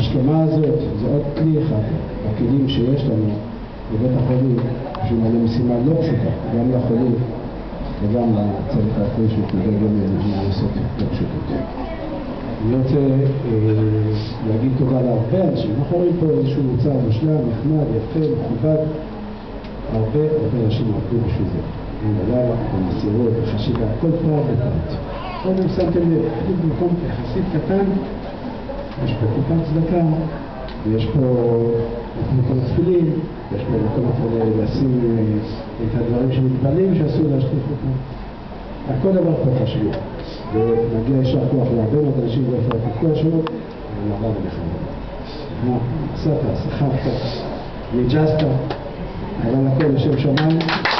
ההשלמה הזאת זה עוד כלי אחד בכלים שיש לנו בבית החולים בשביל משימה לא פשוטה, גם לחולים וגם לצוות הרפואי שמתמודד גם לעשות לא פשוטות. אני רוצה להגיד תודה להרבה אנשים. אנחנו רואים פה איזשהו מוצר מושלם, נחמד, יפה, מכובד. הרבה אנשים עבדו בשביל זה. בלילה, במסירות, בחשיבה, כל פעם בפרט. עוד אם שמתם לב, במקום יחסית קטן, יש פה קופת צדקה, ויש פה מקום תפילין, יש פה מקום לשים את הדברים שמתפלים שאסור להשתף אותם. הכל דבר פה חשוב. ומגיע ישר כוח להרבה מאוד אנשים ואיפה הפיקוח שלו, ולעבד ולחמוד. עשת, שחקת, ניג'סת, אבל הכל לשם שמיים.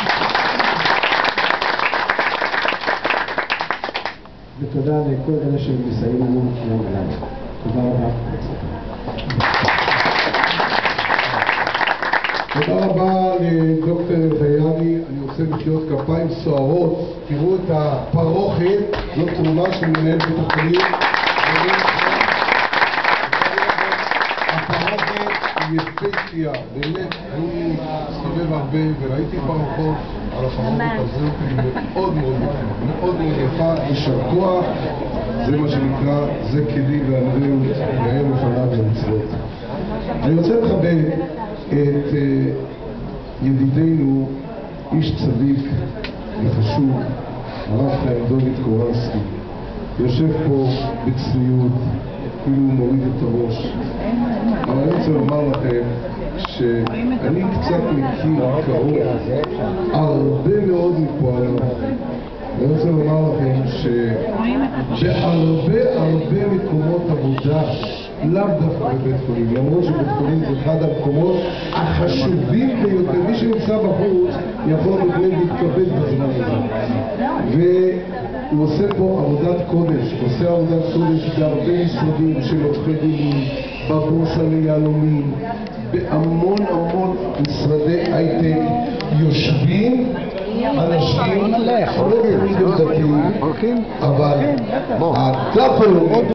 ותודה לכל אלה שמסייעים לנו יום ולילה. תודה רבה. תודה רבה לדוקטור אלחייני. אני רוצה מחיאות כפיים סוערות. תראו את הפרוכת, זו תרומה של מנהל בית החולים. הפרוכת היא יפהפייה, באמת. אני מסתובב הרבה וראיתי פרוכות על הפרוכת הזאת, היא מאוד מאוד מאוד יפה, יישר כוח. זה מה שנקרא, זה כלי והנראות והיום לפניו למצוות. אני רוצה לכבד את ידידנו, איש צדיק וחשוב, הרב חיים דוד קורנסקי. יושב פה בצניעות, כאילו הוא מוריד את הראש. אבל אני רוצה לומר לכם שאני קצת מכיר קרוב הרבה מאוד מפועליו. אני רוצה לומר לכם שבהרבה מקומות עבודה, לאו דווקא בבית חולים, למרות שבית חולים זה אחד המקומות החשובים ביותר. מי שנמצא בחוץ יכול באמת להתכבד בזמן הזה. והוא עושה פה עבודת קודש, בהרבה משרדים של עורכי דין, בבורסה ליהלומים, בהמון משרדי הייטק יושבים אנשים לא תמיד דתיים, אבל הטאפל